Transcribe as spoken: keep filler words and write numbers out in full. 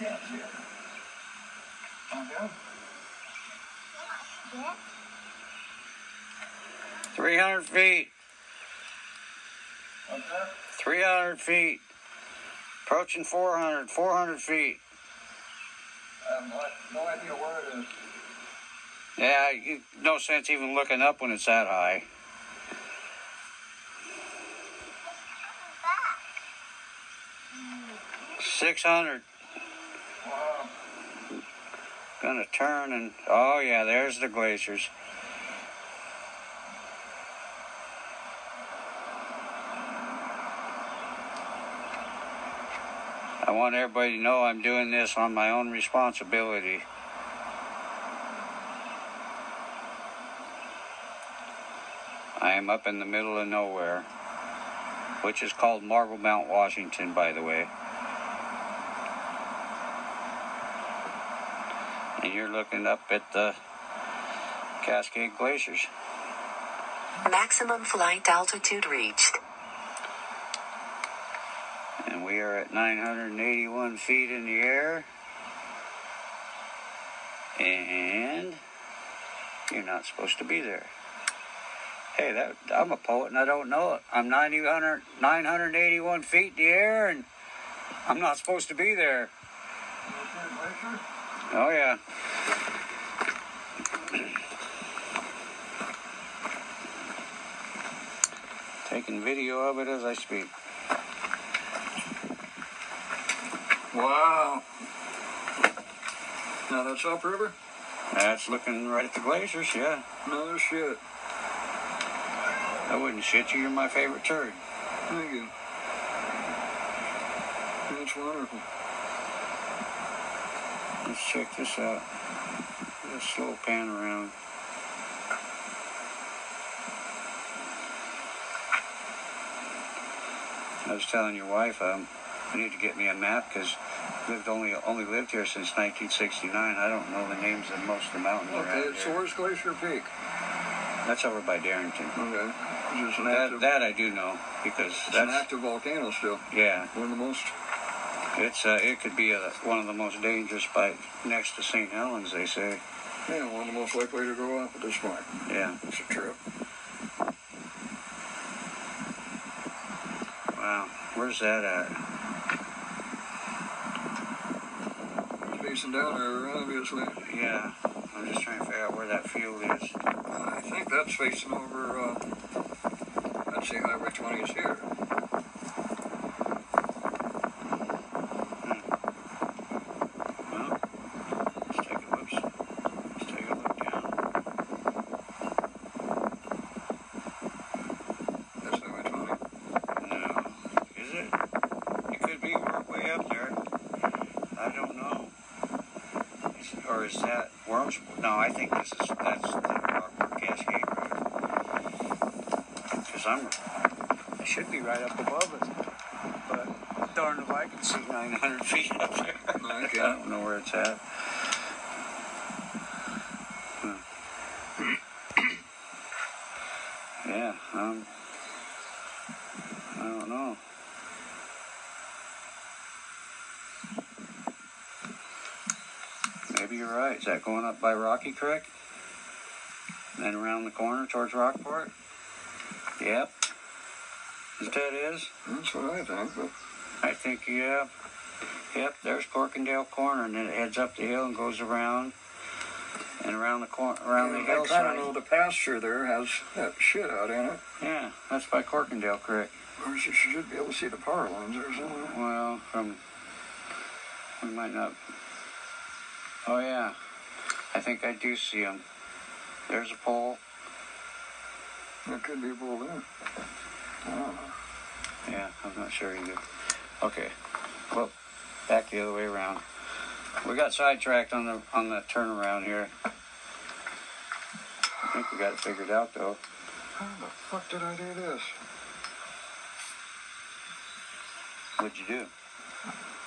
can't see it. Okay. Yeah. three hundred feet. What's that? three hundred feet. Approaching four hundred. four hundred feet. I have no, no idea where it is. Yeah, you, no sense even looking up when it's that high. six hundred. Wow. Gonna turn and, oh yeah, there's the glaciers. I want everybody to know I'm doing this on my own responsibility. I am up in the middle of nowhere, which is called Marblemount, Washington, by the way. And you're looking up at the Cascade Glaciers. Maximum flight altitude reached. And we are at nine hundred eighty-one feet in the air. And you're not supposed to be there. Hey, that, I'm a poet and I don't know it. I'm nine hundred eighty-one feet in the air and I'm not supposed to be there. Oh, yeah. Taking video of it as I speak. Wow. Now that's upriver? That's looking right at the glaciers, yeah. No shit. I wouldn't shit you, you're my favorite turd. Thank you. That's wonderful. Let's check this out. Let's slow pan around. I was telling your wife, um, I need to get me a map because lived only only lived here since nineteen sixty-nine. I don't know the names of most of the mountains Okay, around so here. where's Glacier Peak? That's over by Darrington. Okay. Just an That, active, that I do know because it's an that's active volcano still. yeah. One of the most. It's uh, it could be a, one of the most dangerous by next to Saint Helens, they say. Yeah, one of the most likely to go up at this point. Yeah. It's a trip. Wow. Where's that at? It's facing down there, obviously. Yeah. I'm just trying to figure out where that field is. I think that's facing over, uh, I'd say Highway twenty is here. Hmm. Well, let's take a look. Let's take a look down. That's Highway twenty. No. Is it? It could be. We're way up there. I don't know. Is, or is that Worms? No, I think this is that's the Rockport Cascade Road. Because I'm, I should be right up above it. But darn if I can see nine hundred feet up there. Okay. I don't know where it's at. Huh. Yeah, um, I don't know. Maybe you're right. Is that going up by Rocky Creek? And then around the corner towards Rockport? Yep. Is that is? That's what I think, but I think, yeah. Yep, there's Corkindale Corner, and then it heads up the hill and goes around and around the corner, around yeah, the I hillside. kind of know the pasture there has that shit out in it. Yeah, that's by Corkindale Creek. Of course, you should be able to see the power lines there somewhere. Well, from we might not. Oh yeah, I think I do see them. There's a pole. That could be a bull there. I don't know. Yeah, I'm not sure either. Okay, well, back the other way around. We got sidetracked on the on the turnaround here. I think we got it figured out though. How the fuck did I do this? What'd you do?